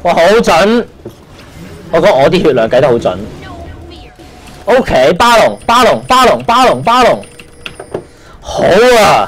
哇，好準！我覺得我啲血量計得好準。OK， 巴龍，好啊！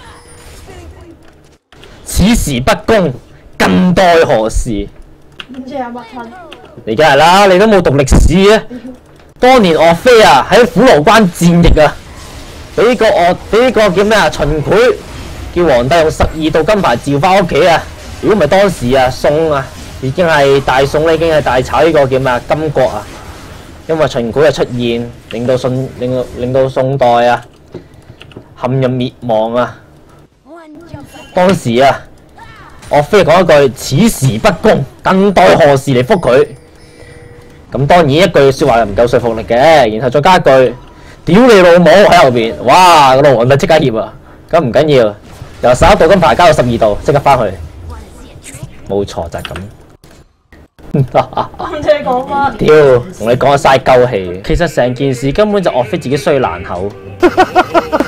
此時不恭，更待何時？你梗係啦，你都冇讀歷史啊！當年岳飛啊喺虎牢關戰役啊，俾個叫咩啊秦檜叫皇帝用12道金牌召翻屋企啊！如果唔係當時啊宋啊已經係大宋咧，已經係大炒呢個叫咩啊金國啊！因為秦檜嘅出現，令到宋代啊陷入滅亡啊！當時啊，岳飛講一句此時不恭，更待何時嚟覆佢。咁當然一句説話又唔夠說服力嘅，然後再加一句屌你老母喺後邊，哇！個老皇帝即刻怯啊！咁唔緊要，由11道金牌加到12道，即刻翻去。冇錯就係咁。唔知你講乜？屌，同你講嘥鳩氣。其實成件事根本就岳飛自己衰爛口。